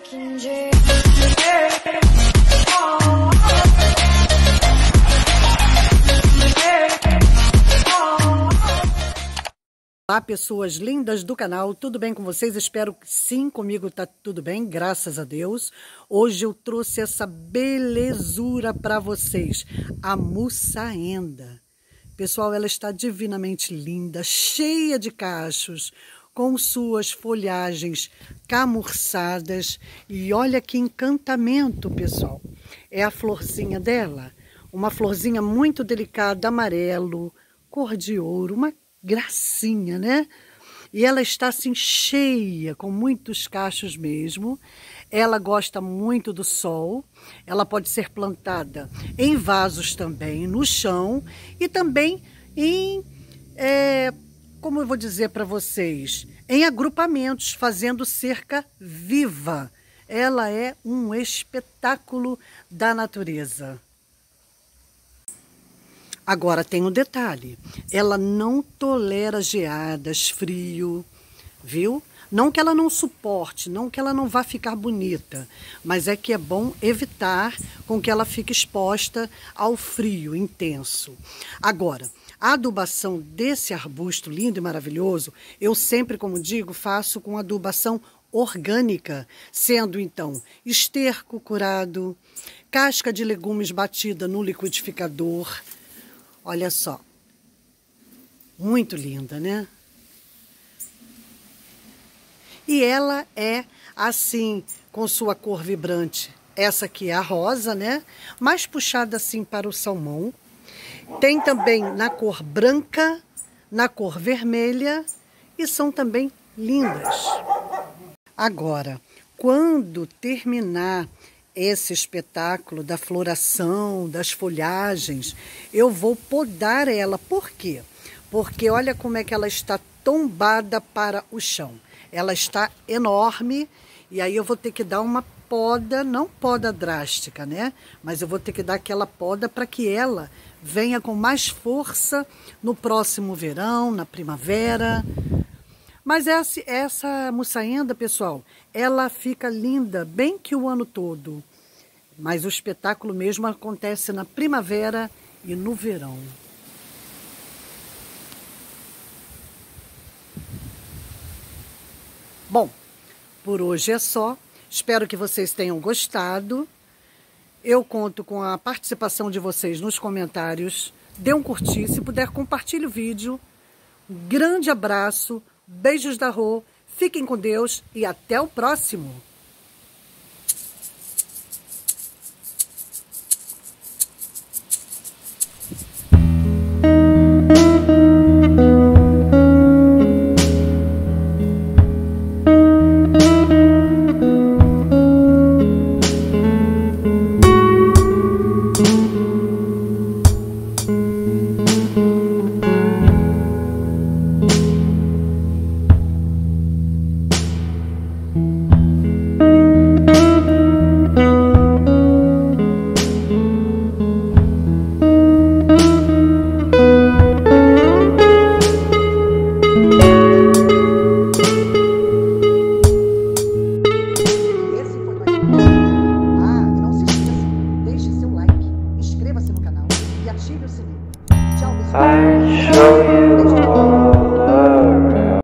Olá, pessoas lindas do canal, tudo bem com vocês? Espero que sim, comigo tá tudo bem, graças a Deus. Hoje eu trouxe essa belezura para vocês, a mussaenda. Pessoal, ela está divinamente linda, cheia de cachos, com suas folhagens camurçadas. E olha que encantamento, pessoal. É a florzinha dela, uma florzinha muito delicada, amarelo, cor de ouro, uma gracinha, né? E ela está assim cheia, com muitos cachos mesmo. Ela gosta muito do sol. Ela pode ser plantada em vasos também, no chão e também em, como eu vou dizer para vocês, em agrupamentos, fazendo cerca viva. Ela é um espetáculo da natureza. Agora tem um detalhe, ela não tolera geadas, frio, viu? Não que ela não suporte, não que ela não vá ficar bonita, mas é que é bom evitar com que ela fique exposta ao frio intenso. Agora, a adubação desse arbusto lindo e maravilhoso, eu sempre, como digo, faço com adubação orgânica, sendo então esterco curado, casca de legumes batida no liquidificador. Olha só, muito linda, né? E ela é assim, com sua cor vibrante. Essa aqui é a rosa, né? Mais puxada assim para o salmão. Tem também na cor branca, na cor vermelha e são também lindas. Agora, quando terminar esse espetáculo da floração, das folhagens, eu vou podar ela. Por quê? Porque olha como é que ela está tombada para o chão. Ela está enorme e aí eu vou ter que dar uma poda, não poda drástica, né? Mas eu vou ter que dar aquela poda para que ela venha com mais força no próximo verão, na primavera. Mas essa mussaenda, pessoal, ela fica linda bem que o ano todo. Mas o espetáculo mesmo acontece na primavera e no verão. Bom, por hoje é só. Espero que vocês tenham gostado. Eu conto com a participação de vocês nos comentários. Dê um curtir, se puder compartilhe o vídeo. Um grande abraço. Beijos da Rô, fiquem com Deus e até o próximo!